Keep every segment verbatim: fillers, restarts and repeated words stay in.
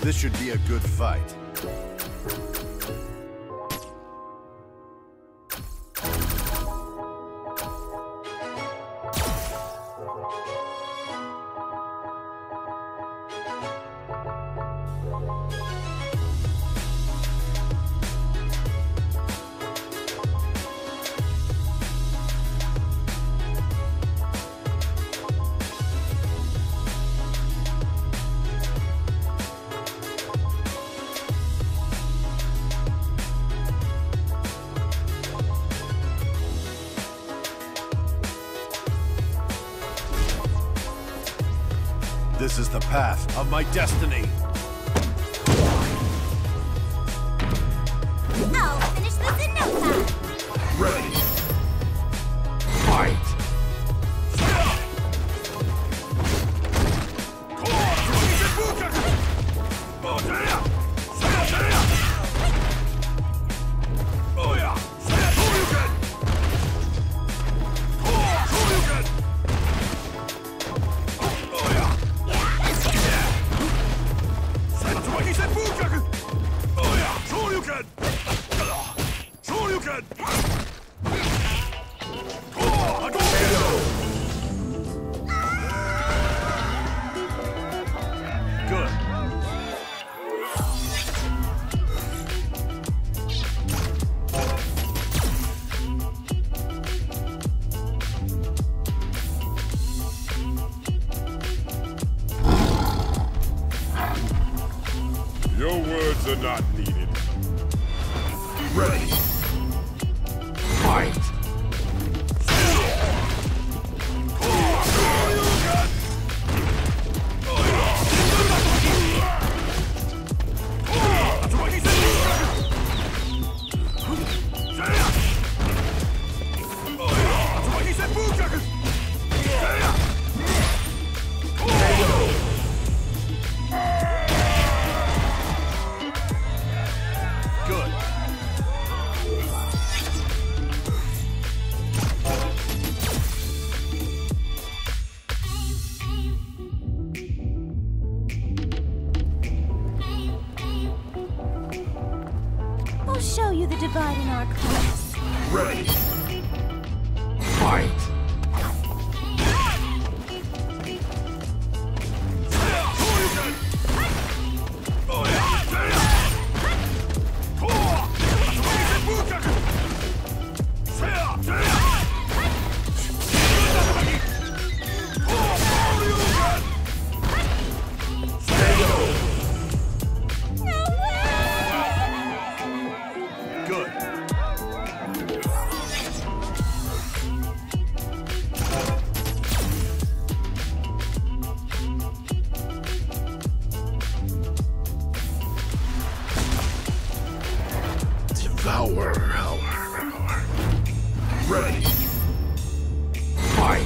This should be a good fight. This is the path of my destiny. I'll finish this in no time. Ready. Fight. Your words are not needed. Ready. Fight. I'll show you the divide in our class. Ready. Fight. Devour, hour, hour. Ready. Fight.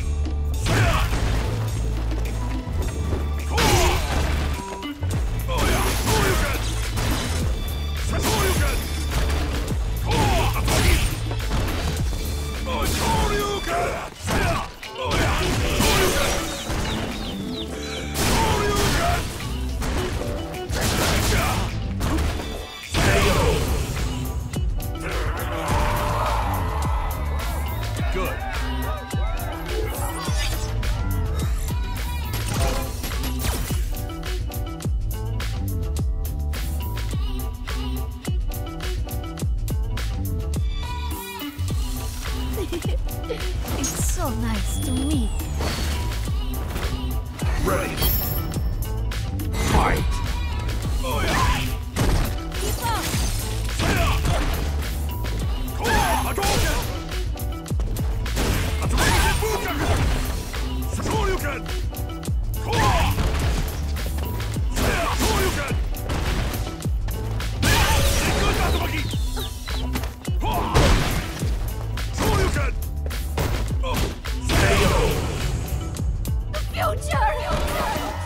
Good. It's so nice to meet. Ready. Fight. Keep up. Future!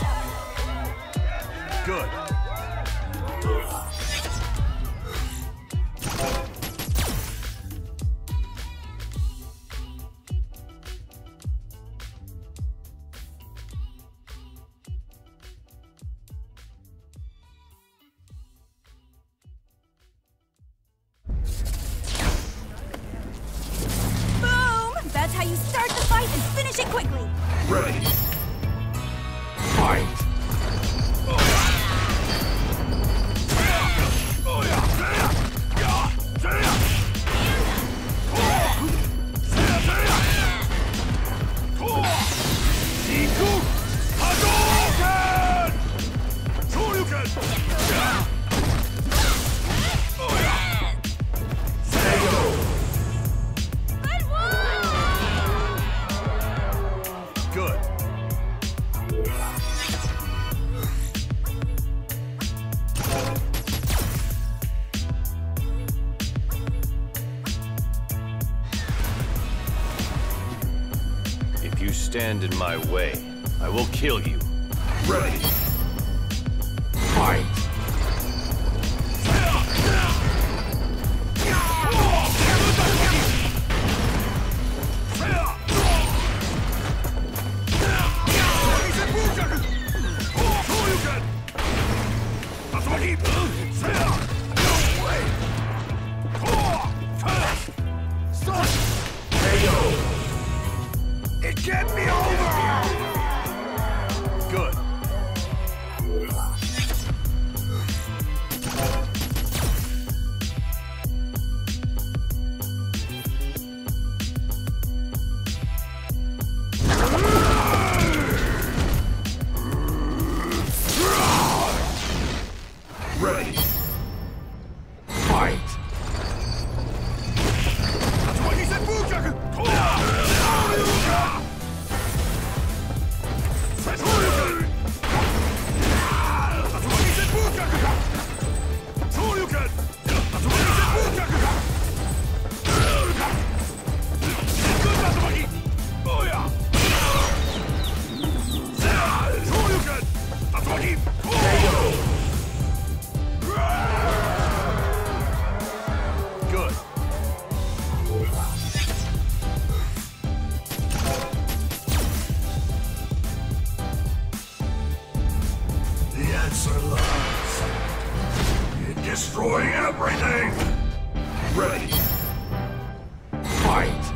Finish it quickly. Ready. Fight. Good. If you stand in my way, I will kill you. Ready. Fight. It can't be over! Good. Ready. Fight. Good. The answer lies in destroying everything! Ready. Fight.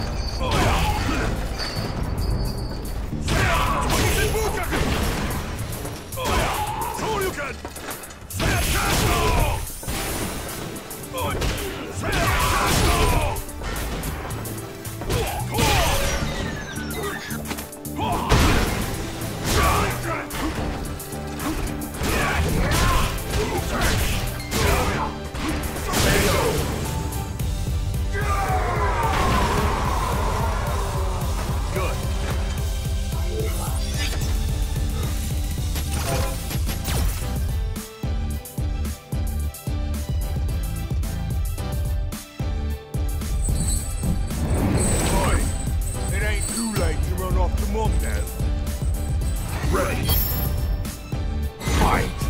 Good. Boy, it ain't too late to run off to Mom now. Ready. Fight.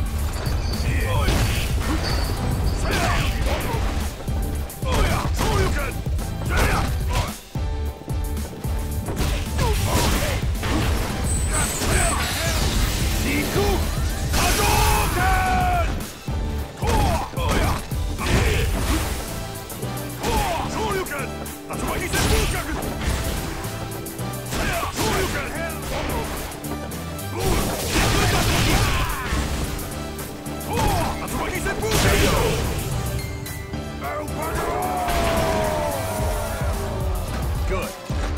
Good.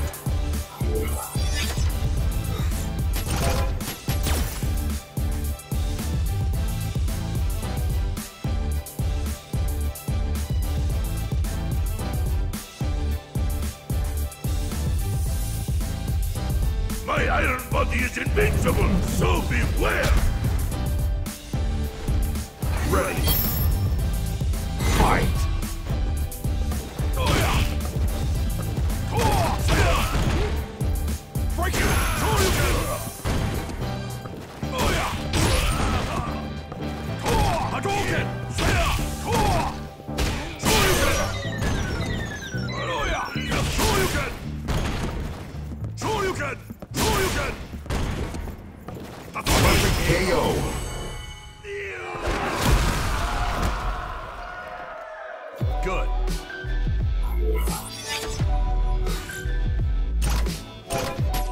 My iron body is invincible, so beware! Ready. Fight. Break it! Hadouken! Shoryuken! Shoryuken! Perfect K O. Good.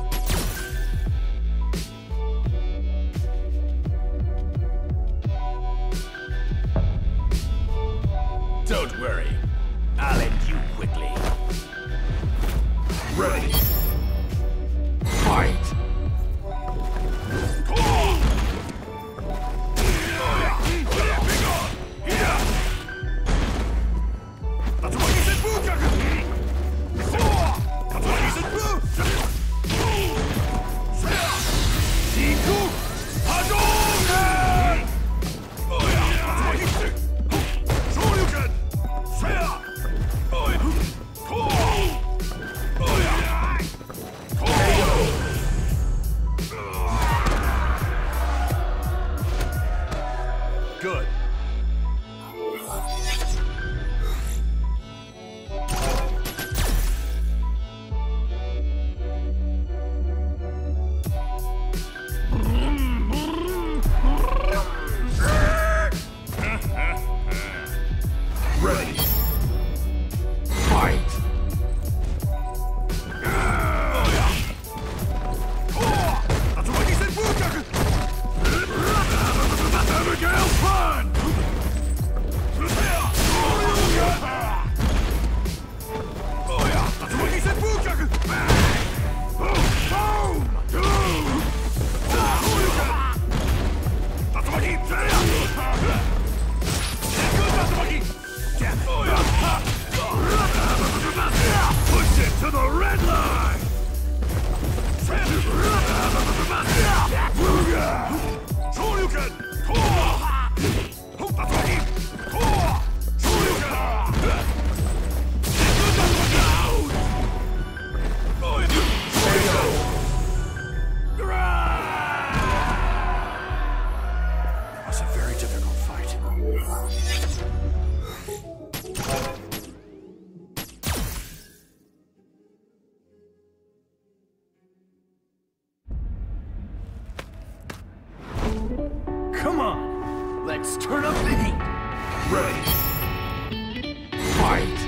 Let's turn up the heat. Ready. Fight.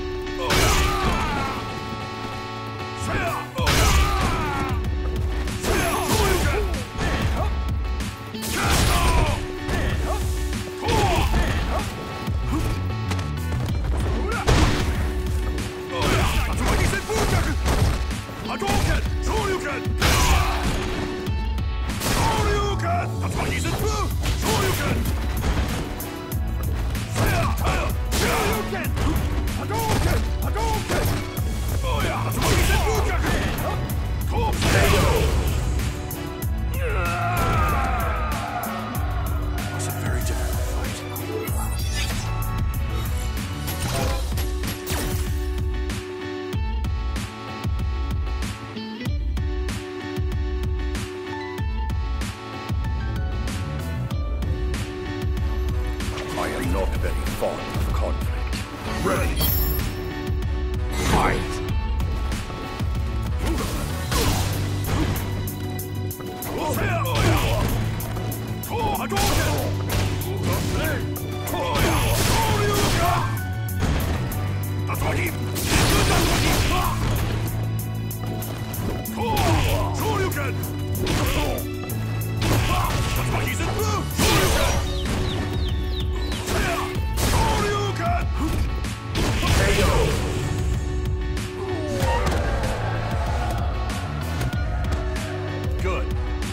Not very fond of conflict. Ready. Fight. Good.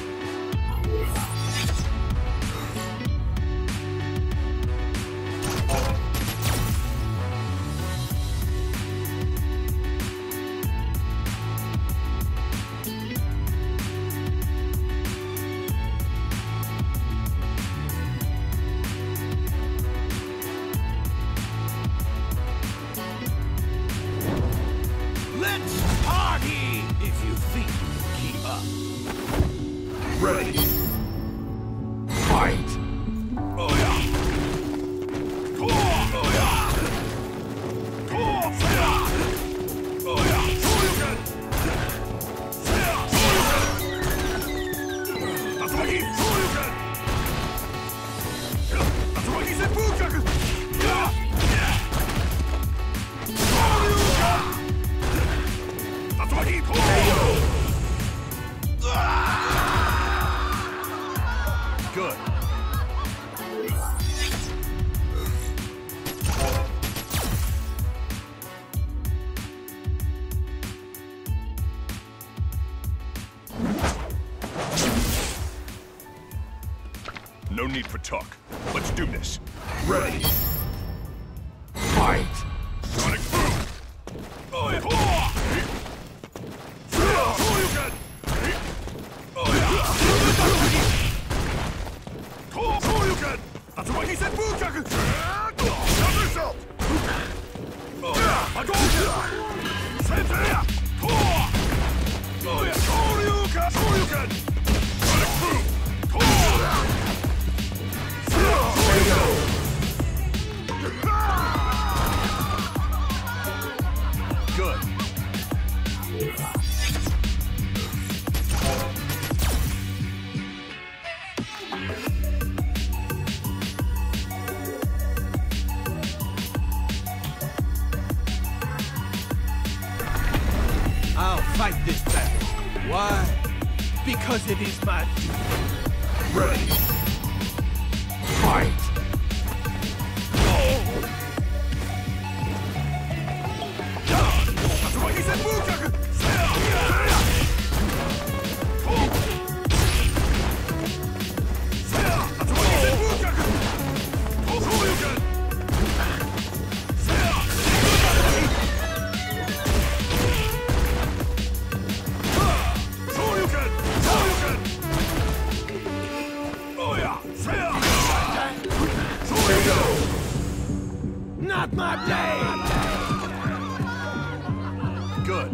Let's party if you think you can keep up. Ready. Fight. Oh yeah. Oh yeah. Oh yeah. Oh yeah. Shoryuken. Tatsumaki. Shoryuken. Tatsumaki Senpukyaku. Shoryuken. Tatsumaki. K O. Good. No need for talk. Let's do this. Ready. Fight. Sonic boom. Oh yeah. Shoryuken. Oh yeah. Shoryuken. Tatsumaki Senpukyaku. Somersault. Oh yeah. Hadouken. Sensei. Oh yeah. Shoryuken. Shoryuken. Sonic boom. Good. I'll fight this battle. Why? Because it is my duty. Ready. Fight. Tatsumaki Senpukyaku. Tatsumaki Senpukyaku. Shoryuken. Shoryuken. Shoryuken. Oh yeah. Shoryuken. Not my day! Good.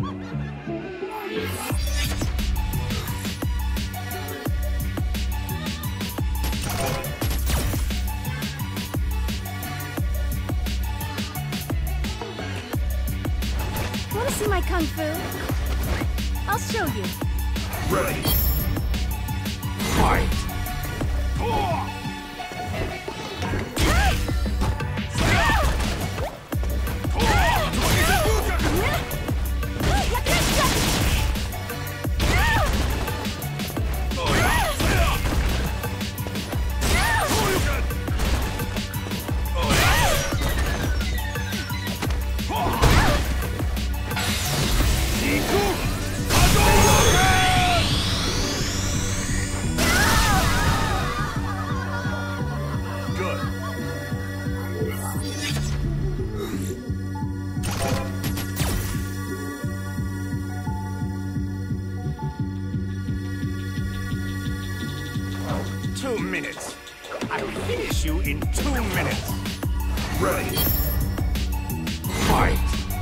Want to see my kung fu? I'll show you. Ready. Fight. Oh! Two minutes. I'll finish you in two minutes. Ready. Fight.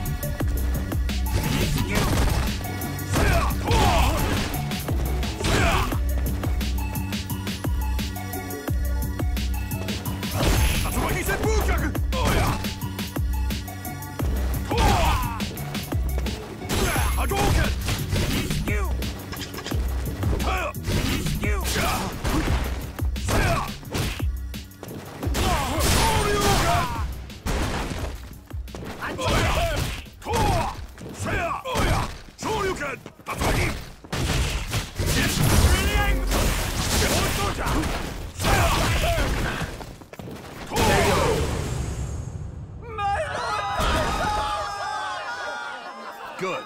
Good.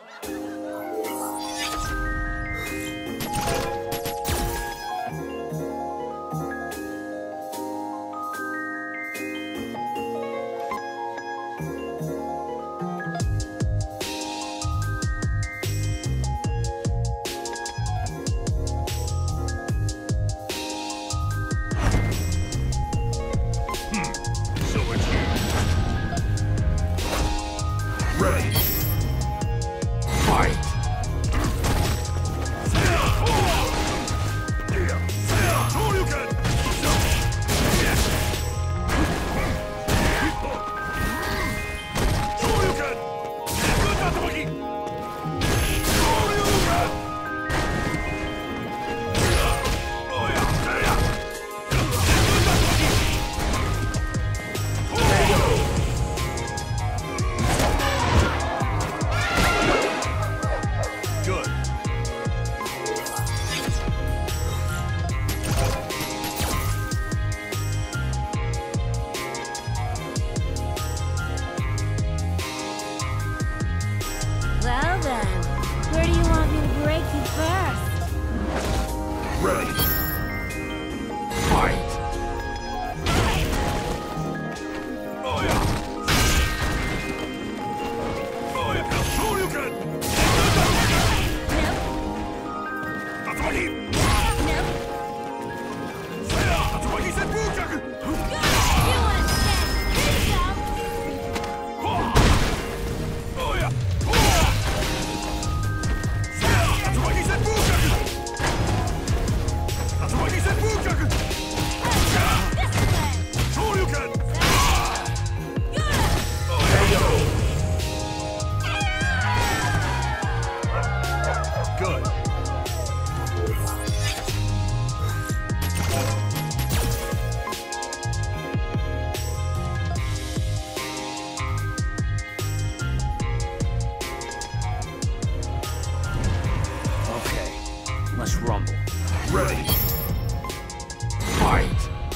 Ready. Fight. Well then, where do you want me to break you first? Ready. Fight. Good. Okay, let's rumble. Ready. Fight.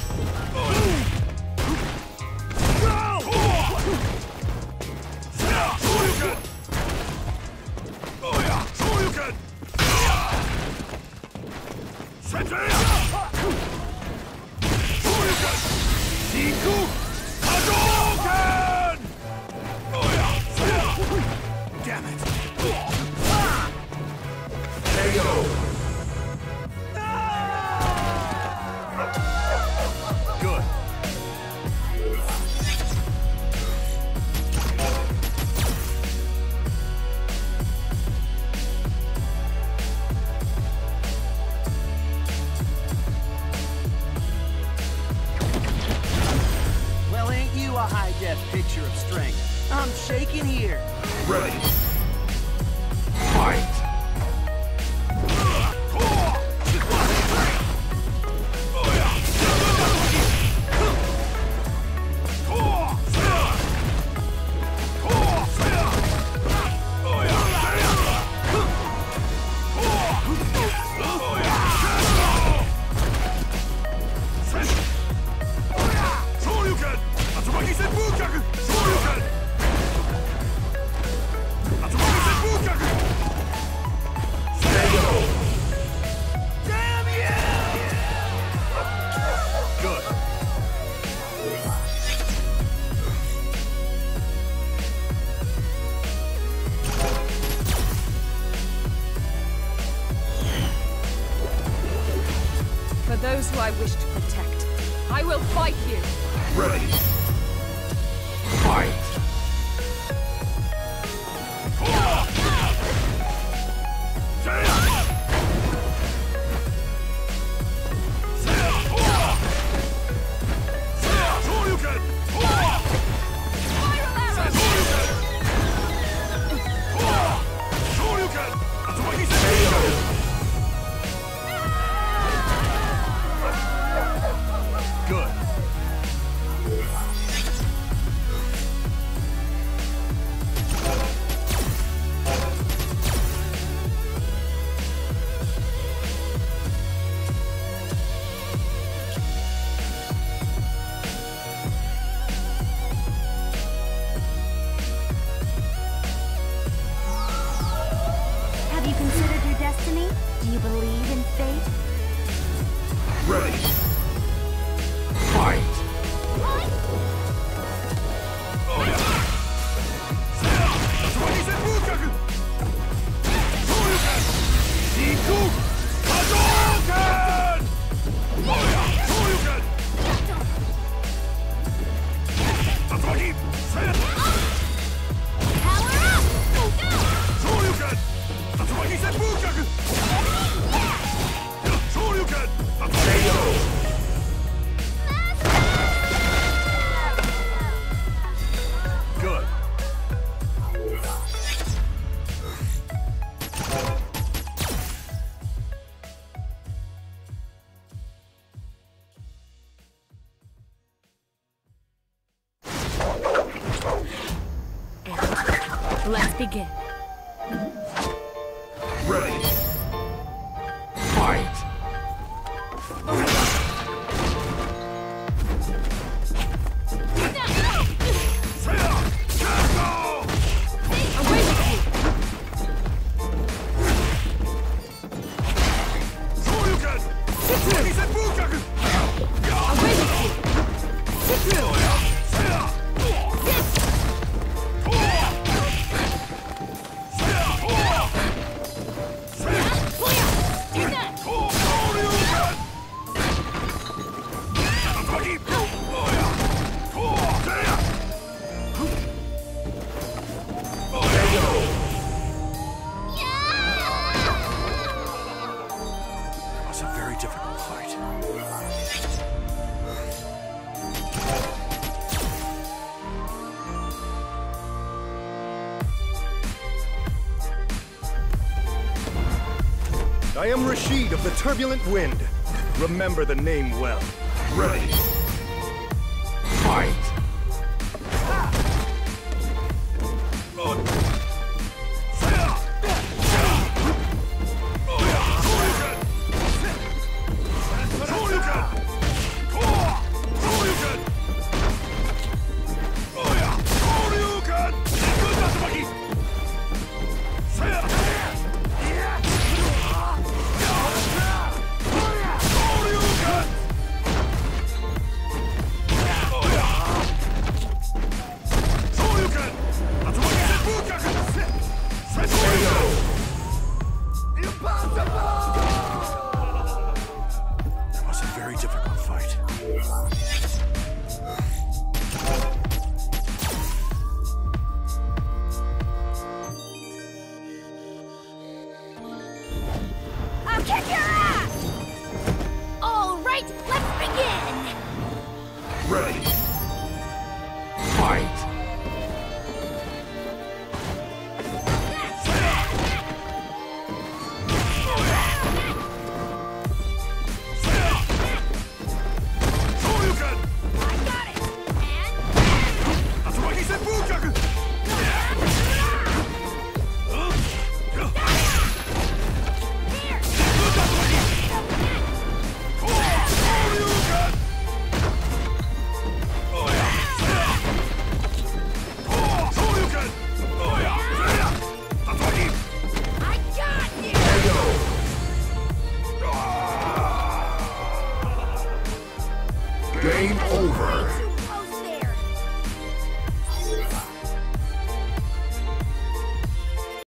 Damn it. K O. Good. Well, ain't you a high-def picture of strength? I'm shaking here. Ready. Fight. For those who I wish to protect, I will fight you! Ready. Fight. Good. Have you considered your destiny? Do you believe in fate? Ready. Fight. Good. Let's begin. Ready. Fight. Away with you! Away with you! That's a very difficult fight. I am Rashid of the Turbulent Wind. Remember the name well. Ready. Fight. That was a very difficult fight. I'll kick your ass! All right, let's begin! Ready. Fight. I got it! And... Here! I got you! Game over.